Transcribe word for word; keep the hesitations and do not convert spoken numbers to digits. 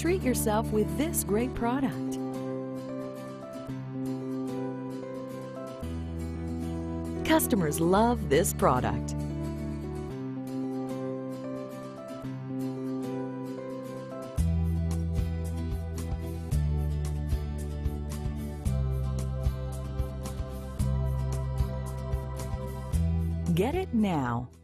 Treat yourself with this great product. Customers love this product. Get it now.